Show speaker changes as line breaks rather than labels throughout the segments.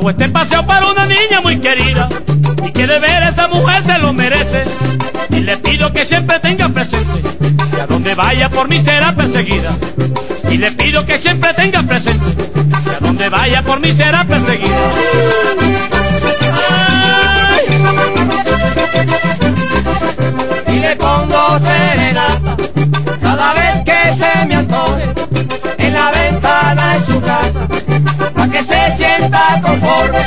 Hago este paseo para una niña muy querida y que de ver a esa mujer se lo merece. Y le pido que siempre tenga presente que a donde vaya por mí será perseguida. Y le pido que siempre tenga presente que a donde vaya por mí será perseguida. ¡Ay!
Y le pongo serenata cada vez que se me antoje en la ventana de su casa, pa' que se sienta conforme.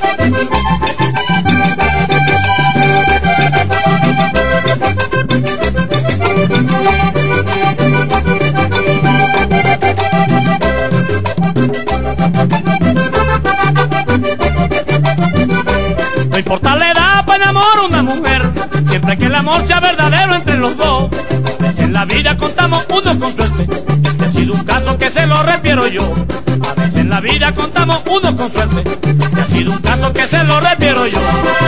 No importa la edad para enamorar a una mujer, siempre que el amor sea verdadero entre los dos. A veces en la vida contamos unos con suerte, este ha sido un caso que se lo refiero yo. A veces en la vida contamos unos con suerte, este ha sido un caso que se lo refiero yo.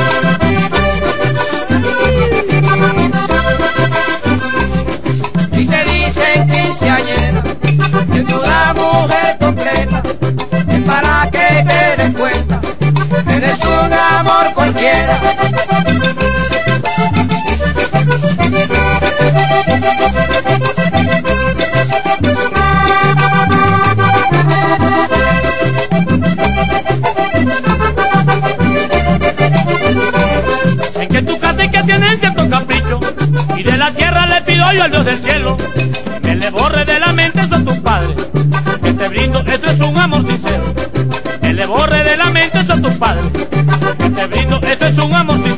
Y te dicen quinceañera, siendo una mujer completa, es para que te des cuenta, eres un amor cualquiera.
En que tu casa y que tienen cierto capricho, y de la tierra le pido yo al Dios del cielo, que le borre de la mente eso a tus padres, que te brindo, esto es un amor sincero. Que le borre de la mente eso a tus padres, que te brindo, esto es un amor sincero.